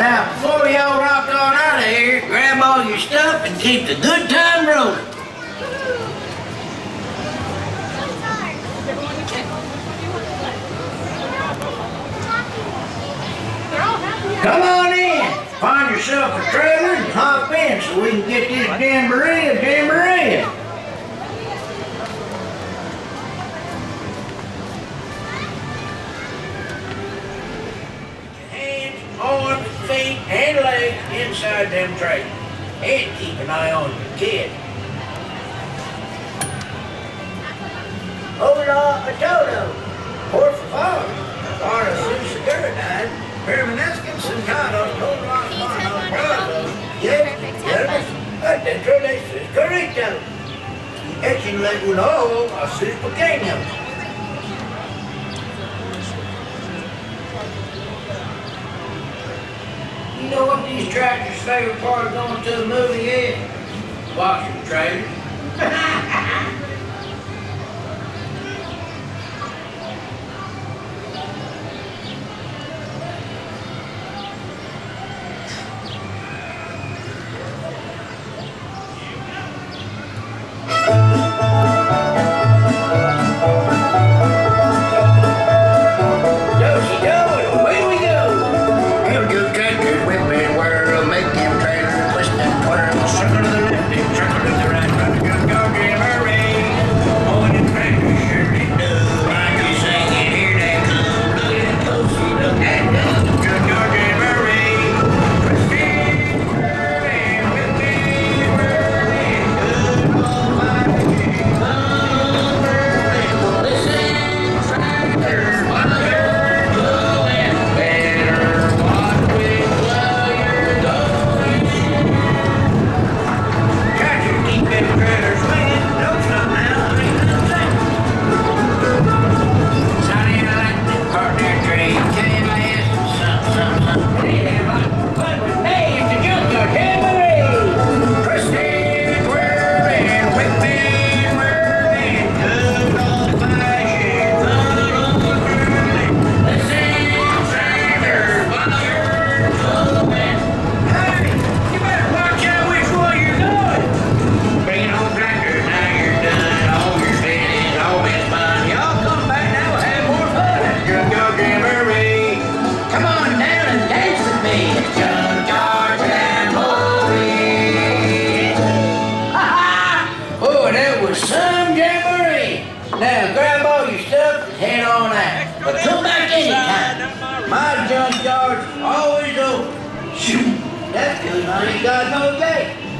Now, before y'all rock on out of here, grab all your stuff and keep the good time rolling. Come on in. Find yourself a trailer and hop in so we can get this jamboree a jamboree. Hands, arms, feet, and legs inside them trailers. And keep an eye on your kid. Hola, a toto. Por favor. Para su seguridad. Permanezcan sentados con las manos brazos. Yes, adentro de sus correctos. Échenle un ojo a sus pequeños. You know what these tractors' favorite part of going to the movie is? Watching trailers. Some Jamboree. Now grab all your stuff and head on out. But come back anytime. My junkyard's always open. Shoot, that's because I ain't got no gate.